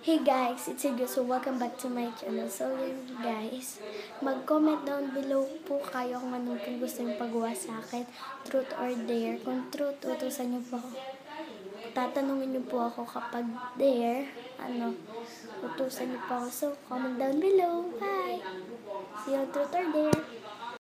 Hey guys, it's Igyo. So welcome back to my channel. So yun guys, mag-comment down below po kayo kung anong gusto yung pagawa sa akin. Truth or dare. Kung truth, utusan niyo po ako. Tatanungin niyo po ako kapag dare, utusan niyo po ako. So comment down below. Bye! See you on truth or dare.